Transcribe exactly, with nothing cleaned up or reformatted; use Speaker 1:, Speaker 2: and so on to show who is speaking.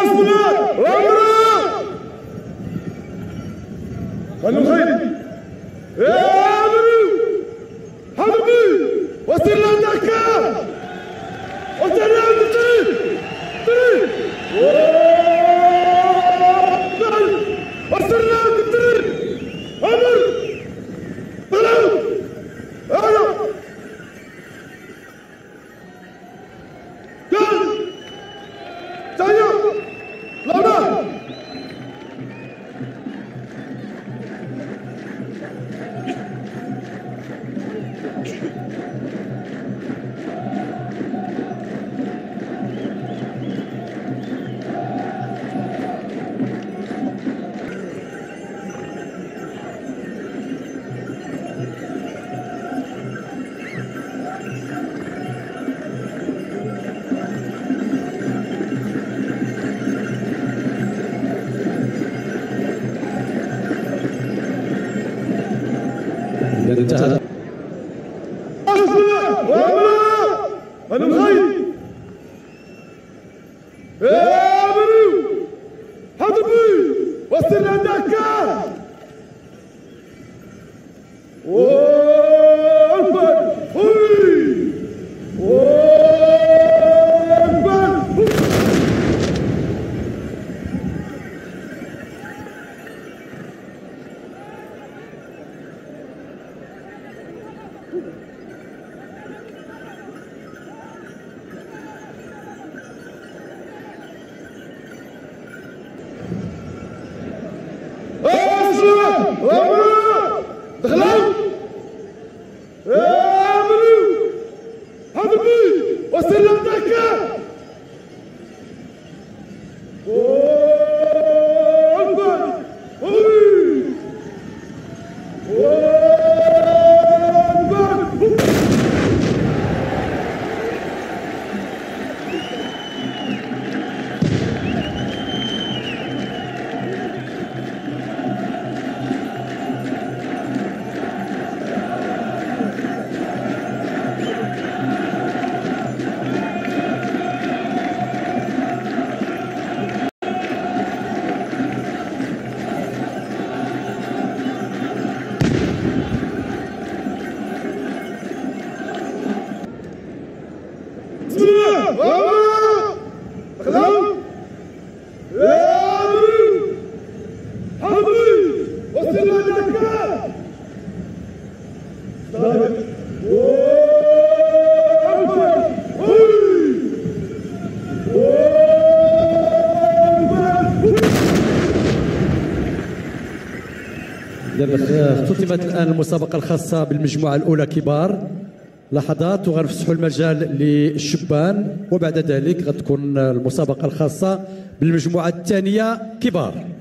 Speaker 1: خلوا خيري يا مريو حبيبي وصل لك وصل لك تري وصل لك تري امر طلعوا انا قال تعال لا
Speaker 2: انتهى
Speaker 1: انا مخيل يا مريو حبيبي وصل لك والبر هوي والبر دخلوا يا مريو حبيبي وصل لك والبر هوي والبر دخلوا يا مريو حبيبي وصل لك
Speaker 2: اختتمت الآن المسابقة الخاصة بالمجموعة الأولى كبار لحظات وغنفتحوا المجال للشبان وبعد ذلك غتكون المسابقة الخاصة بالمجموعة الثانية كبار.